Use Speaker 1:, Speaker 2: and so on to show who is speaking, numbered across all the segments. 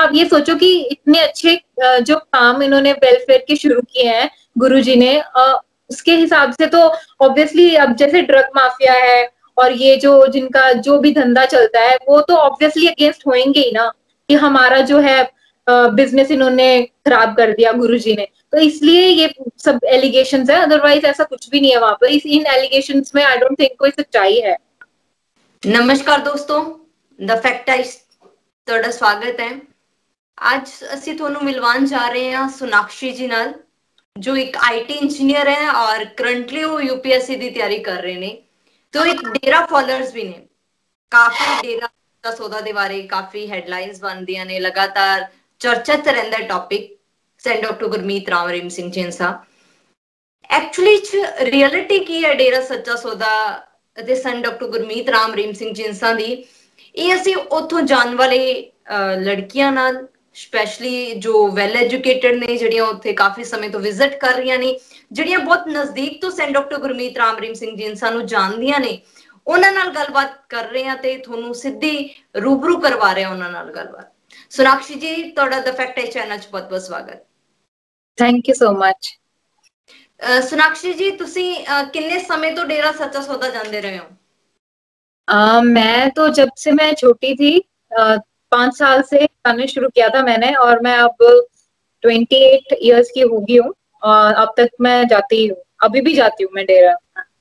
Speaker 1: आप ये सोचो कि इतने अच्छे जो काम इन्होंने वेलफेयर के शुरू किए हैं गुरुजी ने, उसके हिसाब से तो ऑब्वियसली अब जैसे ड्रग माफिया है और ये जो जिनका जो भी धंधा चलता है वो तो ऑब्वियसली अगेंस्ट होंगे ही ना, कि हमारा जो है बिजनेस इन्होंने खराब कर दिया गुरुजी ने। तो इसलिए ये सब एलिगेशंस है, अदरवाइज ऐसा कुछ भी नहीं है वहां पर। इन एलिगेशंस में आई डोंट थिंक कोई सच्चाई है।
Speaker 2: नमस्कार दोस्तों, द फैक्टाइज ਤੁਹਾਡਾ स्वागत है। ਅੱਜ ਅਸੀਂ ਤੁਹਾਨੂੰ ਮਿਲਵਾਉਣ ਜਾ ਰਹੇ ਹਾਂ सोनाक्षी जी ਨਾਲ, जो एक आईटी इंजीनियर है और करंटली वो यूपीएससी की तैयारी कर रहे ने। तो एक डेरा फॉलोअर्स भी ने, काफी डेरा ਦਾ ਸੌਦਾ ਦੇ ਬਾਰੇ ਕਾਫੀ ਹੈਡਲਾਈਨਸ ਬਣਦੀਆਂ ਨੇ, ਲਗਾਤਾਰ ਚਰਚਾ ਚ ਰਹਿੰਦਾ topic saint doctor Gurmeet Ram Rahim Singh ਜਿੰਸਾ। ਐਕਚੁਅਲੀ ਚ ਰਿਐਲਿਟੀ ਕੀ ਹੈ ਡੇਰਾ ਸੱਚਾ ਸੌਦਾ ਅਤੇ ਸੈਂਡ ਡਾਕਟਰ ਗੁਰਮੀਤ ਰਾਮ ਰਹੀਮ ਸਿੰਘ ਜਿੰਸਾ ਦੀ, ਇਹ ਅਸੀਂ ਉੱਥੋਂ ਜਾਣ ਵਾਲੇ ਲੜਕੀਆਂ ਨਾਲ, ਸਪੈਸ਼ਲੀ ਜੋ ਵੈਲ ਐਜੂਕੇਟਡ ਨੇ, ਜਿਹੜੀਆਂ ਉੱਥੇ ਕਾਫੀ ਸਮੇਂ ਤੋਂ ਵਿਜ਼ਿਟ ਕਰ ਰਹੀਆਂ ਨੇ, ਜਿਹੜੀਆਂ ਬਹੁਤ ਨਜ਼ਦੀਕ ਤੋਂ ਸੈਂਡ ਡਾਕਟਰ ਗੁਰਮੀਤ ਰਾਮ ਰਹੀਮ ਸਿੰਘ ਜਿੰਸਾ ਨੂੰ ਜਾਣਦੀਆਂ ਨੇ, ਉਹਨਾਂ ਨਾਲ ਗੱਲਬਾਤ ਕਰ ਰਹੇ ਹਾਂ ਤੇ ਤੁਹਾਨੂੰ ਸਿੱਧੀ रूबरू करवा रहे हैं ਉਹਨਾਂ ਨਾਲ ਗੱਲਬਾਤ। सोनाक्षी जी, ਤੁਹਾਡਾ ਦ ਫੈਕਟ ਚੈਨਲ 'ਚ ਬਹੁਤ-ਬਹੁਤ ਸਵਾਗਤ।
Speaker 1: Thank you so much.
Speaker 2: Sonakshi ji, ਤੁਸੀਂ ਕਿੰਨੇ ਸਮੇਂ ਤੋਂ ਡੇਰਾ ਸੱਚਾ ਸੌਦਾ ਜਾਂਦੇ ਰਹੇ ਹੋ?
Speaker 1: मैं तो जब से मैं छोटी थी 5 साल से जाना शुरू किया था मैंने, और मैं अब 28 इयर्स की हो गई हूँ और अब तक मैं जाती हूँ, अभी भी जाती हूँ मैं डेरा।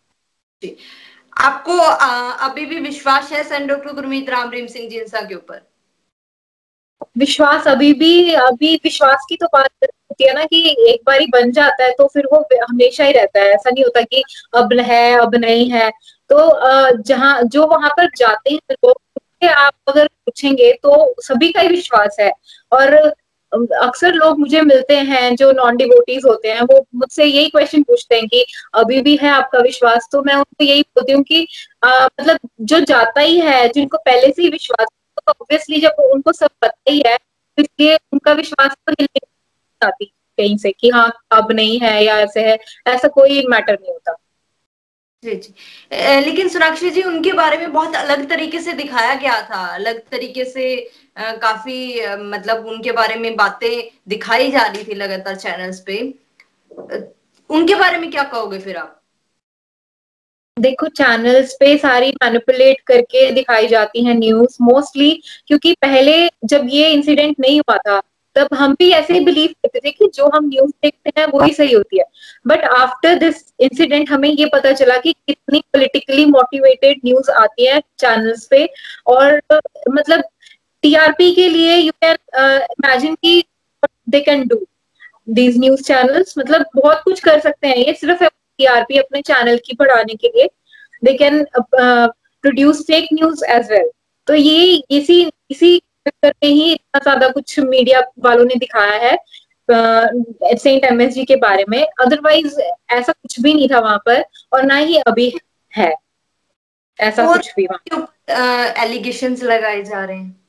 Speaker 2: आपको अभी भी विश्वास है सैंड डॉक्टर गुरमीत राम रहीम सिंह जिंसा के ऊपर?
Speaker 1: विश्वास अभी विश्वास की तो बात होती है ना कि एक बार ही बन जाता है तो फिर वो हमेशा ही रहता है, ऐसा नहीं होता कि अब है अब नहीं है। तो जहाँ जो वहां पर जाते हैं लोग, आप अगर पूछेंगे तो सभी का ही विश्वास है। और अक्सर लोग मुझे मिलते हैं जो नॉन डिवोटीज होते हैं, वो मुझसे यही क्वेश्चन पूछते हैं कि अभी भी है आपका विश्वास? तो मैं उनको यही बोलती हूँ कि मतलब जो जाता ही है, जिनको पहले से ही विश्वास, तो ऑब्वियसली जब उनको सब पता ही है, तो इसलिए उनका विश्वास तो हिलने नहीं आती कहीं से कि हाँ अब नहीं है या ऐसे है, ऐसा कोई मैटर नहीं होता।
Speaker 2: जी जी। लेकिन सोनाक्षी जी, उनके बारे में बहुत अलग तरीके से दिखाया गया था, अलग तरीके से काफी मतलब उनके बारे में बातें दिखाई जा रही थी लगातार चैनल्स पे। उनके बारे में क्या कहोगे फिर आप?
Speaker 1: देखो, चैनल्स पे सारी मैनिपुलेट करके दिखाई जाती हैं न्यूज मोस्टली, क्योंकि पहले जब ये इंसिडेंट नहीं हुआ था तब हम भी ऐसे ही बिलीव करते थे कि जो हम न्यूज देखते हैं वही सही होती है। बट आफ्टर दिस इंसिडेंट हमें ये पता चला कि कितनी पॉलिटिकली मोटिवेटेड न्यूज आती है चैनल्स पे। और मतलब टीआरपी के लिए यू कैन इमेजिन कि they can do these news channels, मतलब बहुत कुछ कर सकते हैं ये सिर्फ टीआरपी अपने चैनल की बढ़ाने के लिए। They can produce fake news as well. तो ये इसी इसी चक्कर में ही इतना ज्यादा कुछ मीडिया वालों ने दिखाया है सेंट एमएसजी के बारे में। अदरवाइज ऐसा कुछ भी नहीं था वहां पर, और ना ही अभी है ऐसा कुछ भी वहां।
Speaker 2: एलिगेशंस लगाए जा रहे हैं।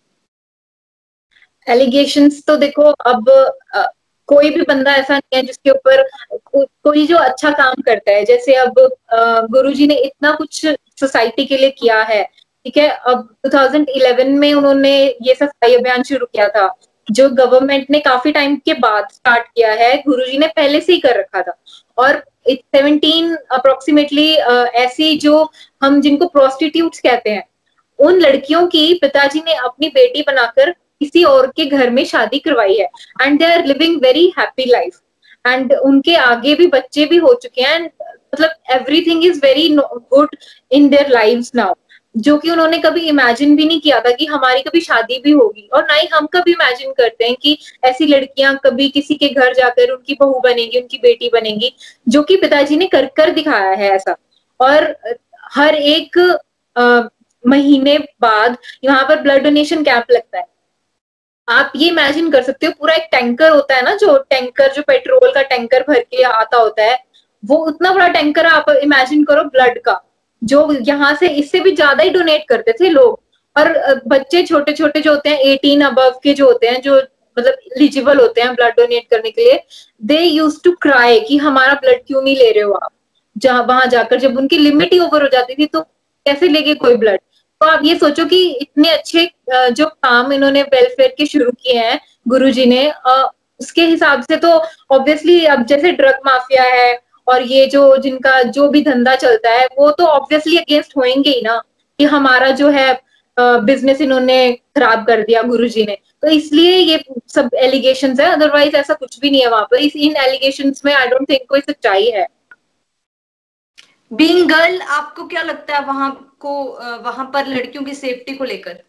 Speaker 1: एलिगेशंस तो देखो, अब कोई भी बंदा ऐसा नहीं है जिसके ऊपर कोई जो अच्छा काम करता है। जैसे अब गुरुजी ने इतना कुछ सोसाइटी के लिए किया है, ठीक है। अब 2011 में उन्होंने ये सफाई अभियान शुरू किया था, जो गवर्नमेंट ने काफी टाइम के बाद स्टार्ट किया है, गुरुजी ने पहले से ही कर रखा था। और 17 अप्रोक्सीमेटली ऐसी जो हम जिनको प्रोस्टिट्यूट्स कहते हैं, उन लड़कियों की पिताजी ने अपनी बेटी बनाकर किसी और के घर में शादी करवाई है, and they are living very happy life. And उनके आगे भी बच्चे भी हो चुके हैं, मतलब everything is very good in their lives now, जो कि उन्होंने कभी इमेजिन भी नहीं किया था कि हमारी कभी शादी भी होगी। और ना ही हम कभी इमेजिन करते हैं कि ऐसी लड़कियां कभी किसी के घर जाकर उनकी बहू बनेगी, उनकी बेटी बनेगी, जो कि पिताजी ने कर कर दिखाया है ऐसा। और हर एक महीने बाद यहाँ पर ब्लड डोनेशन कैंप लगता है। आप ये इमेजिन कर सकते हो, पूरा एक टैंकर होता है ना, जो टैंकर जो पेट्रोल का टैंकर भर के आता होता है, वो उतना बड़ा टैंकर आप इमेजिन करो ब्लड का, जो यहाँ से इससे भी ज्यादा ही डोनेट करते थे लोग। और बच्चे छोटे छोटे जो होते हैं 18 अबव के जो होते हैं, जो मतलब एलिजिबल होते हैं ब्लड डोनेट करने के लिए, दे यूज टू क्राई कि हमारा ब्लड क्यों नहीं ले रहे हो आप। जहां वहां जाकर जब उनकी लिमिट ही ओवर हो जाती थी तो कैसे लेके कोई ब्लड। तो आप ये सोचो कि इतने अच्छे जो काम इन्होंने वेलफेयर के शुरू किए हैं गुरुजी ने, उसके हिसाब से तो ऑब्वियसली अब जैसे ड्रग माफिया है और ये जो जिनका जो भी धंधा चलता है वो तो ऑब्वियसली अगेंस्ट होंगे ही ना, कि हमारा जो है बिजनेस इन्होंने खराब कर दिया गुरुजी ने। तो इसलिए ये सब एलिगेशंस है, अदरवाइज ऐसा कुछ भी नहीं है वहां पर। इन एलिगेशंस में आई डोंट थिंक कोई सच्चाई है।
Speaker 2: बीइंग गर्ल, आपको क्या लगता है वहां पर लड़कियों की सेफ्टी को लेकर?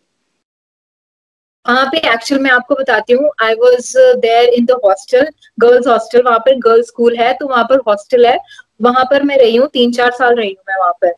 Speaker 1: वहां पे एक्चुअल में आपको बताती हूँ, I was there in the hostel, girls hostel, वहां पर गर्ल्स स्कूल है तो वहां पर हॉस्टल है, वहां पर मैं रही हूँ, 3-4 साल रही हूँ मैं वहां पर।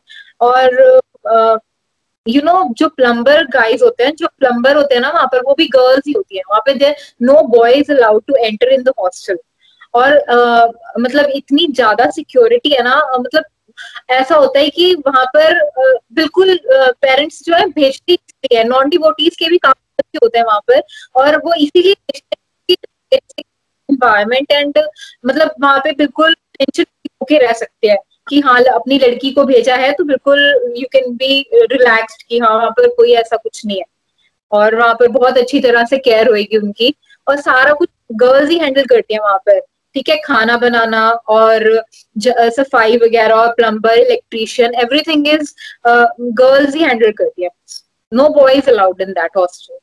Speaker 1: और जो प्लम्बर गाइज होते हैं, जो प्लम्बर होते हैं ना वहां पर, वो भी गर्ल्स ही होती है वहां पे। There no boys allowed to enter in the hostel. और मतलब इतनी ज्यादा सिक्योरिटी है ना, मतलब ऐसा होता है कि वहां पर बिल्कुल पेरेंट्स जो है भेजते ही है, नॉन डिवोटीज के भी काफी बच्चे होते हैं वहां पर, और वो इसीलिए भेजते हैं कि एनवायरमेंट एंड मतलब वहां पे बिल्कुल टेंशन होके रह सकते हैं कि हाँ अपनी लड़की को भेजा है तो बिल्कुल यू कैन बी रिलैक्स्ड कि हाँ वहां पर कोई ऐसा कुछ नहीं है, और वहां पर बहुत अच्छी तरह से केयर होगी उनकी, और सारा कुछ गर्ल्स ही हैंडल करती है वहां पर। ठीक है, खाना बनाना और सफाई वगैरह और plumber electrician everything is girls ही हैंडल करती है। No boys allowed in that hostel.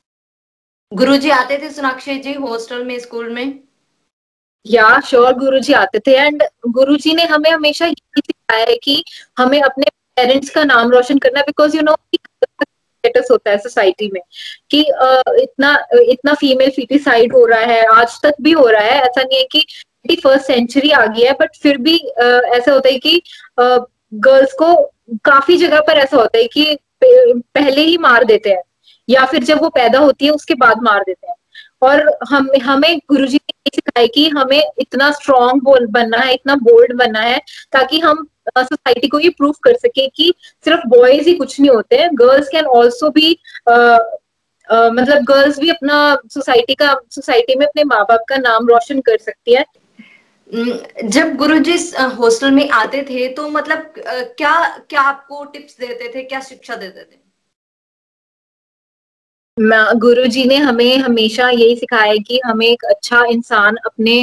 Speaker 2: Guruji आते थे सोनाक्षी जी हॉस्टल में, स्कूल में?
Speaker 1: या श्योर, गुरुजी आते थे, एंड गुरुजी ने हमें हमेशा यही सिखाया है कि हमें अपने पेरेंट्स का नाम रोशन करना है, बिकॉज स्टेटस होता है सोसाइटी में कि इतना इतना फीमेल फीटिसाइड हो रहा है, आज तक भी हो रहा है। ऐसा नहीं है कि 21st सेंचुरी आ गई है, बट फिर भी ऐसा होता है कि गर्ल्स को काफी जगह पर ऐसा होता है कि पहले ही मार देते हैं, या फिर जब वो पैदा होती है उसके बाद मार देते हैं। और हमें गुरुजी ने ये सिखाया कि हमें इतना स्ट्रांग बनना है, इतना बोल्ड बनना है, ताकि हम सोसाइटी को ये प्रूव कर सके कि सिर्फ बॉयज ही कुछ नहीं होते हैं, गर्ल्स कैन ऑल्सो भी मतलब गर्ल्स भी अपना सोसाइटी में अपने माँ बाप का नाम रोशन कर सकती है।
Speaker 2: जब गुरुजी हॉस्टल में आते थे तो मतलब क्या क्या आपको टिप्स देते थे, क्या शिक्षा देते थे?
Speaker 1: गुरुजी ने हमें हमेशा यही सिखाया है कि हमें एक अच्छा इंसान अपने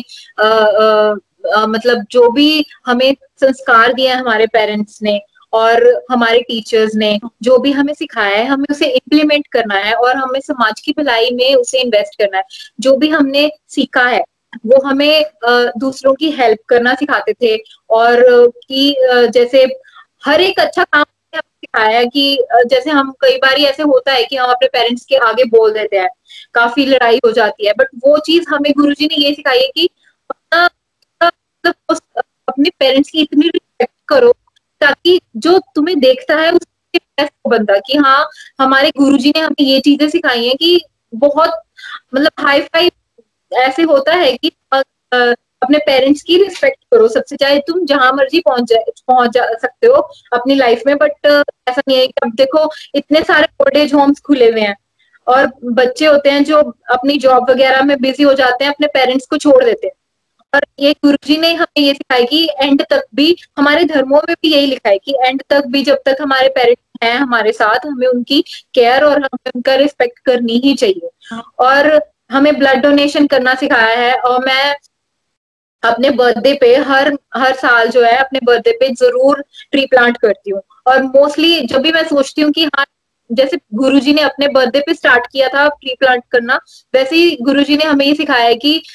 Speaker 1: मतलब जो भी हमें संस्कार दिया है हमारे पेरेंट्स ने और हमारे टीचर्स ने, जो भी हमें सिखाया है हमें उसे इम्प्लीमेंट करना है, और हमें समाज की भलाई में उसे इन्वेस्ट करना है। जो भी हमने सीखा है वो हमें दूसरों की हेल्प करना सिखाते थे, और कि जैसे हर एक अच्छा काम सिखाया है कि जैसे हम कई बार ऐसे होता है कि हम अपने पेरेंट्स के आगे बोल देते हैं, काफी लड़ाई हो जाती है, बट वो चीज हमें गुरुजी ने ये सिखाई है कि अपना मतलब अपने पेरेंट्स की इतनी रिस्पेक्ट करो ताकि जो तुम्हें देखता है उसके बेस्ट बंदा, कि हाँ हमारे गुरुजी ने हमें ये चीजें सिखाई हैं कि बहुत मतलब हाई फाई ऐसे होता है कि अपने पेरेंट्स की रिस्पेक्ट करो सबसे, चाहे तुम जहां मर्जी पहुंच जा सकते हो अपनी लाइफ में, बट ऐसा नहीं है कि अब देखो इतने सारे ओल्ड एज होम्स खुले हुए हैं और बच्चे होते हैं जो अपनी जॉब वगैरह में बिजी हो जाते हैं, अपने पेरेंट्स को छोड़ देते हैं। और ये गुरुजी ने हमें ये सिखाया कि एंड तक भी, हमारे धर्मों में भी यही लिखा है कि एंड तक भी जब तक हमारे पेरेंट्स हैं हमारे साथ, हमें उनकी केयर और हमें उनका रिस्पेक्ट करनी ही चाहिए। और हमें ब्लड डोनेशन करना सिखाया है, और मैं अपने बर्थडे पे हर हर साल जो है अपने बर्थडे पे जरूर ट्री प्लांट करती हूँ। और मोस्टली जब भी मैं सोचती हूँ कि हाँ जैसे गुरुजी ने अपने बर्थडे पे स्टार्ट किया था ट्री प्लांट करना, वैसे ही गुरुजी ने हमें ये सिखाया है कि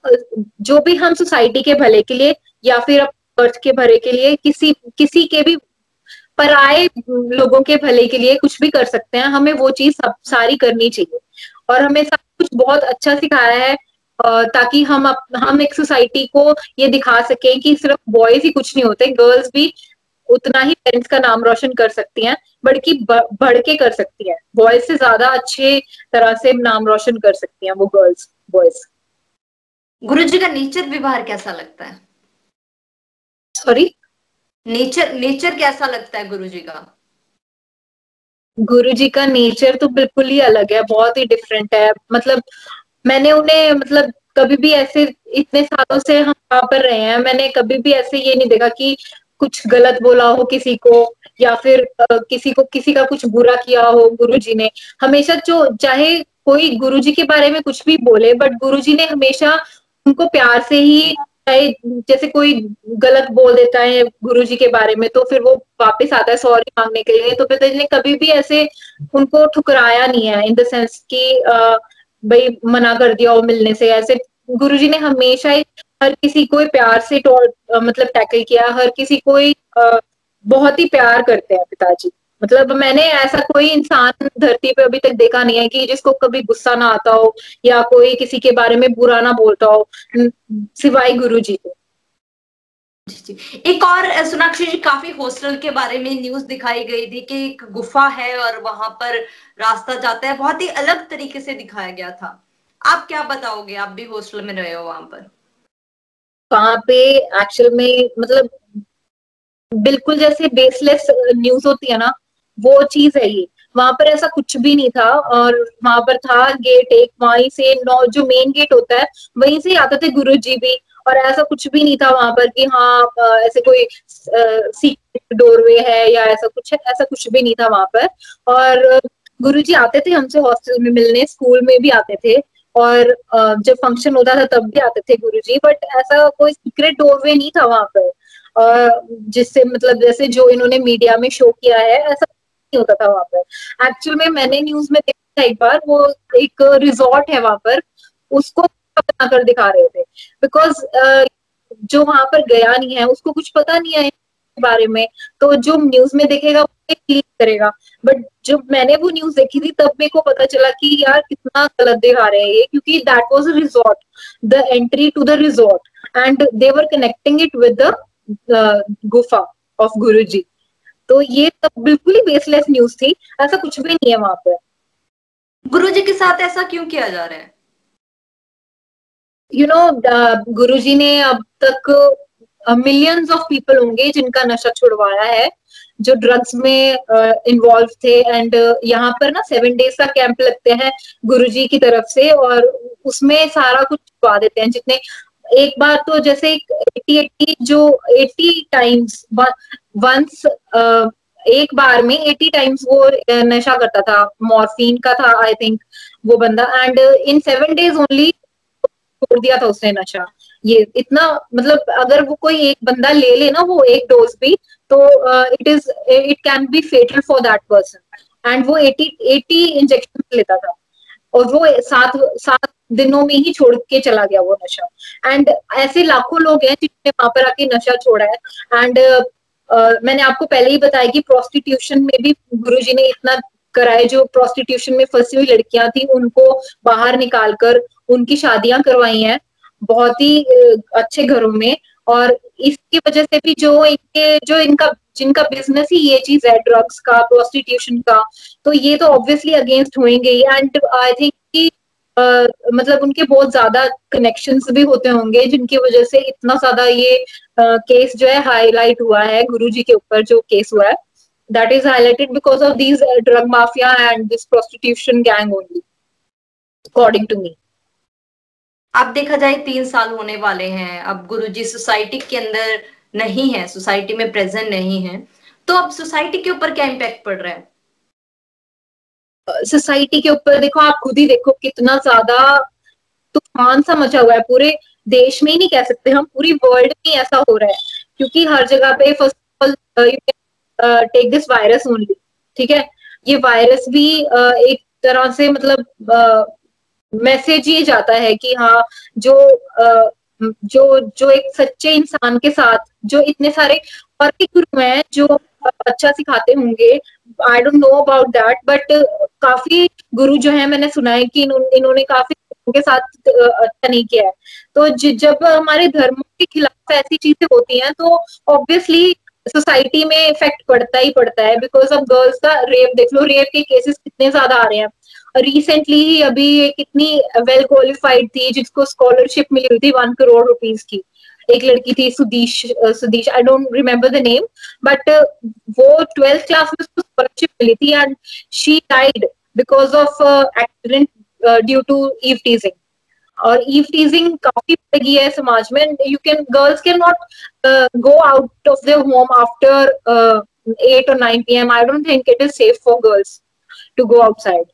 Speaker 1: जो भी हम सोसाइटी के भले के लिए या फिर अर्थ के भले के लिए, किसी किसी के भी पराए लोगों के भले के लिए कुछ भी कर सकते हैं, हमें वो चीज सब सारी करनी चाहिए। और हमें सब कुछ बहुत अच्छा सिखाया है ताकि हम एक सोसाइटी को ये दिखा सकें कि सिर्फ बॉयज ही कुछ नहीं होते, गर्ल्स भी उतना ही पेरेंट्स का नाम रोशन कर सकती हैं, बल्कि बढ़ के कर सकती हैं, बॉयज से ज्यादा अच्छे तरह से नाम रोशन कर सकती हैं वो गर्ल्स बॉयज।
Speaker 2: गुरुजी का नेचर व्यवहार कैसा लगता है?
Speaker 1: सॉरी,
Speaker 2: नेचर नेचर कैसा लगता है गुरुजी का?
Speaker 1: गुरुजी का नेचर तो बिल्कुल ही अलग है, बहुत ही डिफरेंट है। मतलब मैंने उन्हें मतलब कभी भी ऐसे, इतने सालों से हम वहां पर रहे हैं, मैंने कभी भी ऐसे ये नहीं देखा कि कुछ गलत बोला हो किसी को, या फिर किसी का कुछ बुरा किया हो गुरुजी ने, हमेशा जो चाहे कोई गुरुजी के बारे में कुछ भी बोले, बट गुरुजी ने हमेशा उनको प्यार से ही, चाहे जैसे कोई गलत बोल देता है गुरुजी के बारे में तो फिर वो वापस आता है सॉरी मांगने के लिए, तो पिताजी ने कभी भी ऐसे उनको ठुकराया नहीं है, इन द सेंस कि भाई मना कर दिया हो मिलने से। ऐसे गुरुजी ने हमेशा ही हर किसी को ही प्यार से मतलब टैकल किया, हर किसी को ही बहुत ही प्यार करते हैं पिताजी। मतलब मैंने ऐसा कोई इंसान धरती पे अभी तक देखा नहीं है कि जिसको कभी गुस्सा ना आता हो या कोई किसी के बारे में बुरा ना बोलता हो, सिवाय गुरुजी के।
Speaker 2: जी जी। एक और सोनाक्षी जी, काफी हॉस्टल के बारे में न्यूज दिखाई गई थी कि एक गुफा है और वहां पर रास्ता जाता है, बहुत ही अलग तरीके से दिखाया गया था। आप क्या बताओगे, आप भी हॉस्टल में रहे हो वहां पर?
Speaker 1: वहां पे एक्चुअल में मतलब बिल्कुल जैसे बेसलेस न्यूज होती है ना, वो चीज है ये। वहां पर ऐसा कुछ भी नहीं था, और वहां पर था गेट एक, वहीं से जो मेन गेट होता है वहीं से आते थे गुरुजी भी, और ऐसा कुछ भी नहीं था वहां पर कि हाँ ऐसे कोई सीक्रेट डोरवे है या ऐसा कुछ है, ऐसा कुछ भी नहीं था वहां पर। और गुरुजी आते थे हमसे हॉस्टल में मिलने, स्कूल में भी आते थे, और जब फंक्शन होता था तब भी आते थे गुरुजी, बट ऐसा कोई सीक्रेट डोरवे नहीं था वहां पर जिससे मतलब जैसे जो इन्होंने मीडिया में शो किया है ऐसा नहीं होता था वहां पर। एक्चुअल में मैंने न्यूज में देखा था एक बार, वो एक रिजॉर्ट है वहां पर, उसको बनाकर दिखा रहे थे, बिकॉज जो वहां पर गया नहीं है उसको कुछ पता नहीं है इसके बारे में, तो जो न्यूज में देखेगा वो क्लिक करेगा। बट जब मैंने वो न्यूज देखी थी तब मेरे को पता चला कि यार कितना गलत दिखा रहे हैं ये, क्योंकि that was a resort, the entry to the resort and they were connecting it with the gufa of Guruji. तो ये सब बिल्कुल ही बेसलेस न्यूज थी, ऐसा कुछ भी नहीं है वहां पर।
Speaker 2: गुरुजी के साथ ऐसा क्यों किया जा रहा है?
Speaker 1: यू नो गुरुजी ने अब तक मिलियंस ऑफ पीपल होंगे जिनका नशा छुड़वाया है, जो ड्रग्स में इन्वॉल्व थे। एंड यहाँ पर ना 7 डेज का कैंप लगते हैं गुरुजी की तरफ से, और उसमें सारा कुछ छुड़वा देते हैं जितने, एक बार तो जैसे 80 जो 80 टाइम्स वंस एक बार में 80 टाइम्स वो नशा करता था, मॉर्फिन का था आई थिंक वो बंदा, एंड इन 7 डेज ओनली छोड़ दिया था उसने नशा। ये इतना मतलब अगर वो कोई एक बंदा ले ले ना वो एक डोज भी, तो it can be fatal for that person. And वो 80 इंजेक्शन लेता था, और वो 7 7 दिनों में ही छोड़ के चला गया वो नशा। एंड ऐसे लाखों लोग हैं जिन्होंने वहां पर आके नशा छोड़ा है। एंड मैंने आपको पहले ही बताया कि प्रोस्टिट्यूशन में भी गुरुजी ने इतना करा है, जो प्रोस्टिट्यूशन में फंसी हुई लड़कियां थी उनको बाहर निकालकर उनकी शादियां करवाई हैं बहुत ही अच्छे घरों में। और इसकी वजह से भी जो इनका जिनका बिजनेस ही ये चीज है ड्रग्स का, प्रोस्टिट्यूशन का, तो ये तो ऑब्वियसली अगेंस्ट होंगे ही। एंड आई थिंक कि मतलब उनके बहुत ज्यादा कनेक्शंस भी होते होंगे जिनकी वजह से इतना ज्यादा ये केस जो है हाईलाइट हुआ है गुरुजी के ऊपर जो केस हुआ है, that is highlighted because of these drug mafia and this prostitution gang only, according to me.
Speaker 2: अब देखा जाए 3 साल होने वाले हैं, अब गुरुजी सोसाइटी के अंदर नहीं है, सोसाइटी में प्रेजेंट नहीं है, तो अब सोसाइटी के ऊपर क्या इम्पैक्ट पड़ रहा है?
Speaker 1: सोसाइटी के ऊपर देखो, आप खुद ही देखो कितना ज्यादा तूफान सा मचा हुआ है, पूरे देश में ही नहीं कह सकते हम, पूरी वर्ल्ड में ऐसा हो रहा है। क्योंकि हर जगह पे first of all take this virus only, ठीक है, ये वायरस भी एक तरह से मतलब मैसेज ये जाता है कि हाँ जो जो जो एक सच्चे इंसान के साथ जो इतने सारे और भी गुरु हैं जो अच्छा सिखाते होंगे, I don't know about that, but काफी गुरु जो है मैंने सुना है कि इन्होंने काफी के साथ अच्छा नहीं किया है। तो जब हमारे धर्म के खिलाफ ऐसी चीजें होती हैं तो ऑब्वियसली सोसाइटी में इफेक्ट पड़ता ही पड़ता है। बिकॉज अब गर्ल्स का रेप देख लो, रेप के केसेस कितने ज्यादा आ रहे हैं। रिसेंटली ही अभी कितनी वेल क्वालिफाइड थी जिसको स्कॉलरशिप मिली हुई थी 1 करोड़ रुपीज की, एक लड़की थी Sudish I don't remember the name, but वो 12th क्लास में उसको स्कॉलरशिप मिली थी and she died because of accident due to eve teasing. और ईव टीजिंग काफी बढ़ गई है समाज में. Girls can not go out of their home after 8 or 9 p.m. I don't think it is safe for girls to go outside.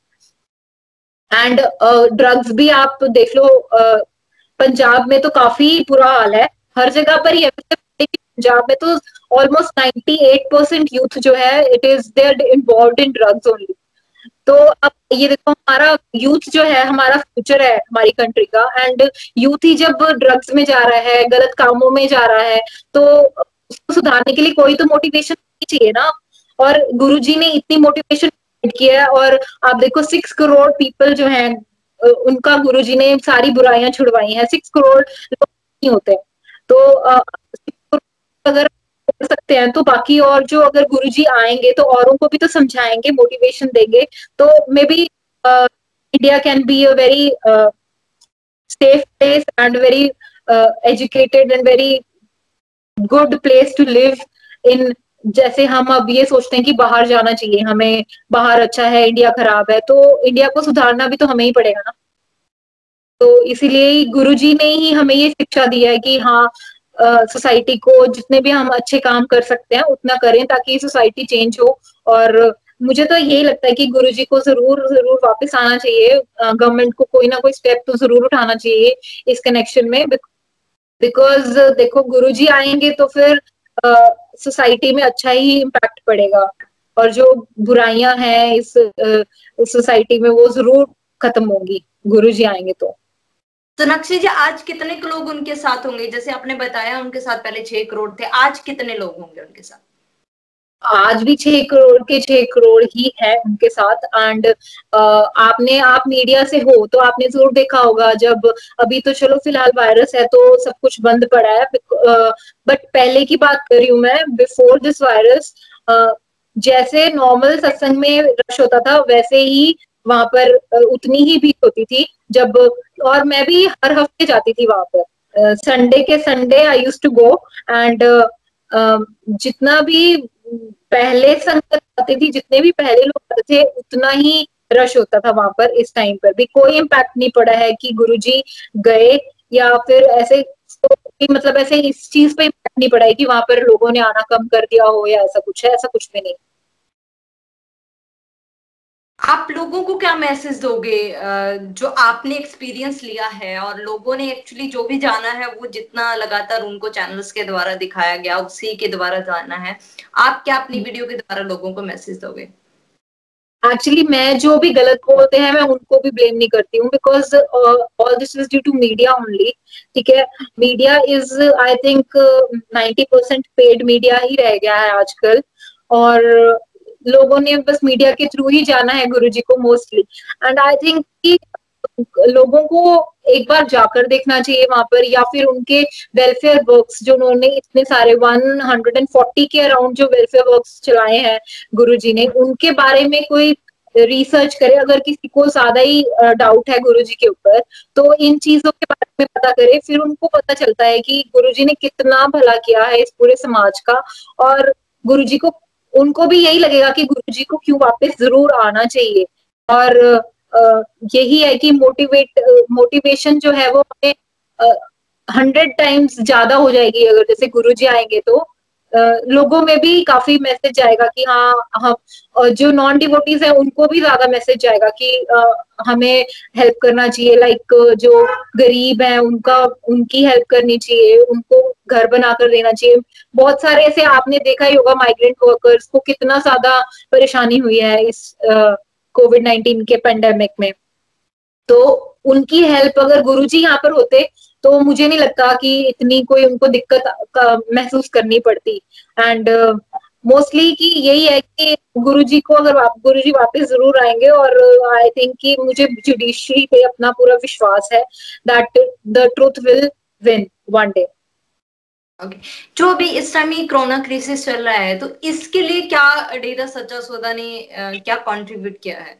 Speaker 1: And drugs भी आप देख लो, पंजाब में तो काफी बुरा हाल है, हर जगह पर ही है. पंजाब में तो ऑलमोस्ट 98% यूथ जो है it is there involve in drugs only. तो अब ये देखो, हमारा यूथ जो है हमारा फ्यूचर है हमारी कंट्री का, एंड यूथ ही जब ड्रग्स में जा रहा है, गलत कामों में जा रहा है, तो उसको सुधारने के लिए कोई तो मोटिवेशन चाहिए ना. और गुरुजी ने इतनी मोटिवेशन किया है, और आप देखो 6 करोड़ पीपल जो हैं उनका गुरुजी ने सारी बुराइयां छुड़वाई हैं. 6 करोड़ लोग नहीं होते, तो अगर कर सकते हैं तो बाकी और जो अगर गुरुजी आएंगे तो औरों को भी तो समझाएंगे, मोटिवेशन देंगे, तो maybe India can be a very safe place and very educated and very good place to live in. जैसे हम अब ये सोचते हैं कि बाहर जाना चाहिए हमें, बाहर अच्छा है, इंडिया खराब है, तो इंडिया को सुधारना भी तो हमें ही पड़ेगा ना. तो इसीलिए गुरुजी ने ही हमें ये शिक्षा दी है कि हाँ, सोसाइटी को जितने भी हम अच्छे काम कर सकते हैं उतना करें ताकि सोसाइटी चेंज हो. और मुझे तो यही लगता है कि गुरुजी को जरूर जरूर वापस आना चाहिए. गवर्नमेंट को कोई ना कोई स्टेप तो जरूर उठाना चाहिए इस कनेक्शन में, बिकॉज देखो गुरुजी आएंगे तो फिर सोसाइटी में अच्छा ही इम्पैक्ट पड़ेगा, और जो बुराइयां हैं इस सोसाइटी में वो जरूर खत्म होंगी गुरुजी आएंगे तो.
Speaker 2: सोनाक्षी जी, आज कितने लोग उनके साथ होंगे? जैसे आपने बताया उनके साथ पहले 6 करोड़ थे, आज कितने लोग होंगे उनके साथ?
Speaker 1: आज भी 6 करोड़ के 6 करोड़ ही है उनके साथ. एंड आप मीडिया से हो तो आपने जरूर देखा होगा, जब अभी तो चलो फिलहाल वायरस है तो सब कुछ बंद पड़ा है, बट पहले की बात कर रही हूँ मैं, बिफोर दिस वायरस, जैसे नॉर्मल सत्संग में रश होता था वैसे ही वहां पर उतनी ही भीड़ होती थी. जब और मैं भी हर हफ्ते जाती थी वहां पर, संडे के Sunday I used to go. And जितना भी पहले संगत आती थी, जितने भी पहले लोग आते थे, उतना ही रश होता था वहां पर. इस टाइम पर भी कोई इम्पैक्ट नहीं पड़ा है कि गुरुजी गए या फिर ऐसे, मतलब ऐसे इस चीज पे इम्पैक्ट नहीं पड़ा है कि वहां पर लोगों ने आना कम कर दिया हो या ऐसा कुछ है, ऐसा कुछ भी नहीं.
Speaker 2: आप लोगों को क्या मैसेज दोगे जो आपने एक्सपीरियंस लिया है और लोगों ने एक्चुअली जो भी जाना है वो जितना लगातार उनको चैनल्स के द्वारा दिखाया गया उसी के द्वारा जाना है, आप क्या अपनी वीडियो के द्वारा लोगों को मैसेज दोगे?
Speaker 1: एक्चुअली मैं जो भी गलत बोलते हैं मैं उनको भी ब्लेम नहीं करती हूँ, because all this is due to media only. ठीक है, media is I think 90% paid media ही रह गया है आजकल, और लोगों ने बस मीडिया के थ्रू ही जाना है गुरुजी को मोस्टली. एंड आई थिंक कि लोगों को एक बार जाकर देखना चाहिए वहां पर, या फिर उनके वेलफेयर वर्क्स जो उन्होंने इतने सारे 140 के अराउंड जो वेलफेयर वर्क्स चलाए हैं गुरुजी ने, उनके बारे में कोई रिसर्च करे. अगर किसी को ज्यादा ही डाउट है गुरुजी के ऊपर तो इन चीजों के बारे में पता करे, फिर उनको पता चलता है कि गुरुजी ने कितना भला किया है इस पूरे समाज का. और गुरुजी को, उनको भी यही लगेगा कि गुरुजी को क्यों वापस जरूर आना चाहिए. और यही है कि मोटिवेशन जो है वो हमें 100 टाइम्स ज्यादा हो जाएगी अगर जैसे गुरुजी आएंगे तो. लोगों में भी काफी मैसेज जाएगा कि हाँ हम जो नॉन डिवोटीज है उनको भी ज्यादा मैसेज जाएगा कि हमें हेल्प करना चाहिए. लाइक जो गरीब है उनका, उनकी हेल्प करनी चाहिए, उनको घर बनाकर देना चाहिए. बहुत सारे ऐसे आपने देखा ही होगा, माइग्रेंट वर्कर्स को कितना ज्यादा परेशानी हुई है इस कोविड-19 के पेंडेमिक में. तो उनकी हेल्प अगर गुरुजी यहाँ पर होते तो मुझे नहीं लगता कि इतनी कोई उनको दिक्कत महसूस करनी पड़ती. एंड मोस्टली कि यही है कि गुरुजी को अगर गुरुजी वापस जरूर आएंगे, और आई थिंक कि मुझे जुडिशरी पे अपना पूरा विश्वास है that the truth will win one day.
Speaker 2: Okay, जो अभी इस टाइम ये कोरोना क्राइसिस चल रहा है तो इसके लिए क्या डेरा सच्चा सौदा ने क्या कंट्रीब्यूट किया है?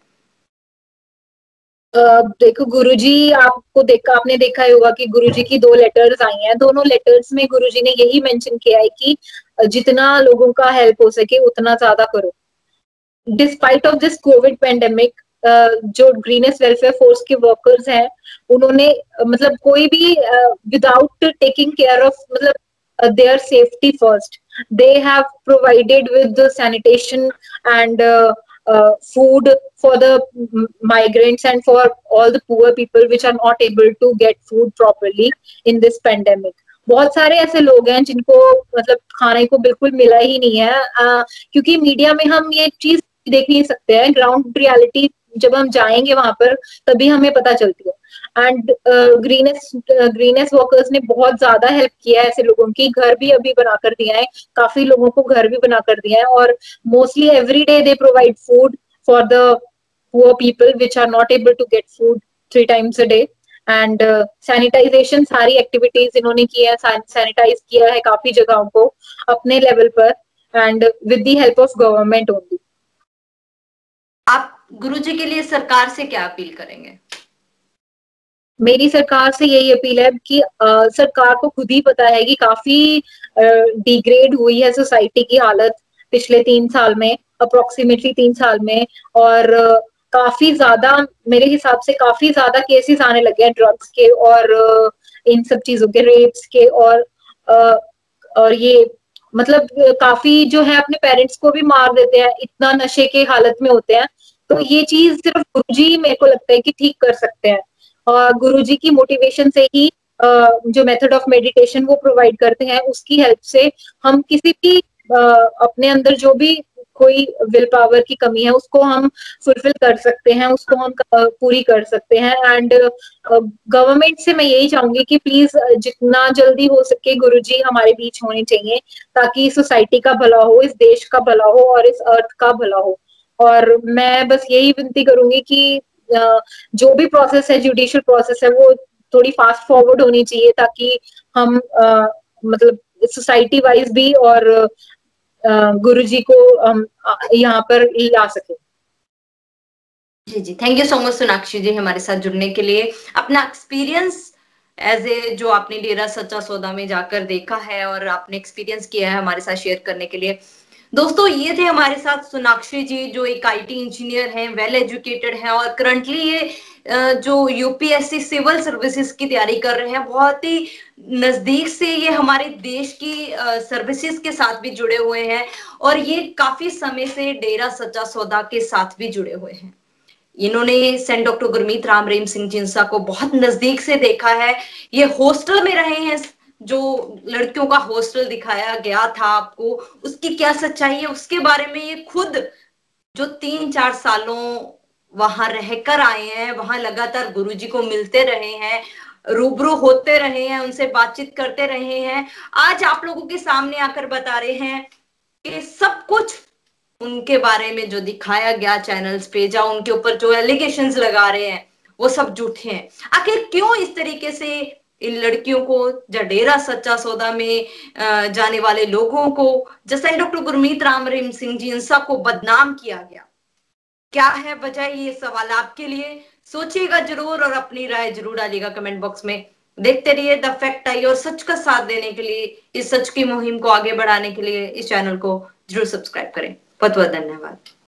Speaker 1: देखो गुरुजी, आपने देखा ही होगा कि गुरुजी की 2 लेटर्स आई हैं. दोनों लेटर्स में गुरुजी ने यही मेंशन किया है कि जितना लोगों का हेल्प हो सके उतना ज्यादा करो. Despite of this Covid pandemic, जो ग्रीनेस वेलफेयर फोर्स के वर्कर्स हैं, उन्होंने मतलब कोई भी विदाउट टेकिंग केयर ऑफ मतलब their safety first, they have provided with the sanitation and food for the migrants and for all the poor people which are not able to get food properly in this pandemic. बहुत सारे ऐसे लोग हैं जिनको मतलब खाने को बिल्कुल मिला ही नहीं है, क्योंकि मीडिया में हम ये चीज देख नहीं सकते हैं। ग्राउंड रियलिटी जब हम जाएंगे वहां पर तभी हमें पता चलती है। एंड ग्रीनेस वर्कर्स ने बहुत ज्यादा हेल्प किया है ऐसे लोगों की, घर भी अभी बनाकर दिया है, काफी लोगों को घर भी बनाकर दिया है, और mostly every day they provide food for the poor people which are not able to get food 3 times a day। And sanitisation सारी एक्टिविटीज इन्होंने की है, सैनिटाइज किया है काफी जगहों को अपने लेवल पर, and with the help of government only.
Speaker 2: आप गुरुजी के लिए सरकार से क्या अपील करेंगे?
Speaker 1: मेरी सरकार से यही अपील है कि सरकार को खुद ही पता है कि काफी डिग्रेड हुई है सोसाइटी की हालत पिछले 3 साल में, अप्रोक्सीमेटली 3 साल में, और काफी ज्यादा मेरे हिसाब से काफी ज्यादा केसेस आने लगे हैं ड्रग्स के और इन सब चीजों के, रेप्स के, और ये मतलब काफी जो है अपने पेरेंट्स को भी मार देते हैं, इतना नशे के हालत में होते हैं। तो ये चीज सिर्फ गुरुजी मेरे को लगता है कि ठीक कर सकते हैं, और गुरुजी की मोटिवेशन से ही जो मेथड ऑफ मेडिटेशन वो प्रोवाइड करते हैं उसकी हेल्प से हम किसी भी अपने अंदर जो भी कोई विल पावर की कमी है उसको हम फुलफिल कर सकते हैं, उसको हम पूरी कर सकते हैं। एंड गवर्नमेंट से मैं यही चाहूंगी कि प्लीज जितना जल्दी हो सके गुरुजी हमारे बीच होने चाहिए, ताकि सोसाइटी का भला हो, इस देश का भला हो और इस अर्थ का भला हो। और मैं बस यही विनती करूंगी कि जो भी प्रोसेस है, जुडिशियल प्रोसेस है, वो थोड़ी फास्ट फॉरवर्ड होनी चाहिए, ताकि हम मतलब सोसाइटी वाइज भी और गुरुजी को हम यहाँ पर ला सके।
Speaker 2: जी जी, thank you so much Sonakshi ji हमारे साथ जुड़ने के लिए, अपना एक्सपीरियंस एज ए जो आपने डेरा सच्चा सौदा में जाकर देखा है और आपने एक्सपीरियंस किया है हमारे साथ शेयर करने के लिए। दोस्तों ये थे हमारे साथ सोनाक्षी जी जो एक आईटी इंजीनियर हैं, वेल एजुकेटेड हैं और करंटली ये जो यूपीएससी सिविल सर्विसेज की तैयारी कर रहे हैं, बहुत ही नजदीक से ये हमारे देश की सर्विसेज के साथ भी जुड़े हुए हैं और ये काफी समय से डेरा सच्चा सौदा के साथ भी जुड़े हुए हैं। इन्होंने सेंट डॉक्टर गुरमीत राम रहीम सिंह जिंसा को बहुत नजदीक से देखा है। ये हॉस्टल में रहे हैं, जो लड़कियों का हॉस्टल दिखाया गया था आपको, उसकी क्या सच्चाई है उसके बारे में ये खुद जो 3-4 सालों वहां रहकर आए हैं, वहां लगातार गुरुजी को मिलते रहे हैं, रूबरू होते रहे हैं, उनसे बातचीत करते रहे हैं, आज आप लोगों के सामने आकर बता रहे हैं कि सब कुछ उनके बारे में जो दिखाया गया चैनल्स पे, या उनके ऊपर जो एलिगेशंस लगा रहे हैं वो सब झूठे हैं। आखिर क्यों इस तरीके से इन लड़कियों को, या डेरा सच्चा सौदा में जाने वाले लोगों को, जैसे डॉक्टर गुरमीत राम रहीम सिंह जिंसा को बदनाम किया गया? क्या है वजह? ये सवाल आपके लिए, सोचिएगा जरूर और अपनी राय जरूर डालिएगा कमेंट बॉक्स में। देखते रहिए द फैक्ट आई और सच का साथ देने के लिए, इस सच की मुहिम को आगे बढ़ाने के लिए इस चैनल को जरूर सब्सक्राइब करें। बहुत बहुत धन्यवाद।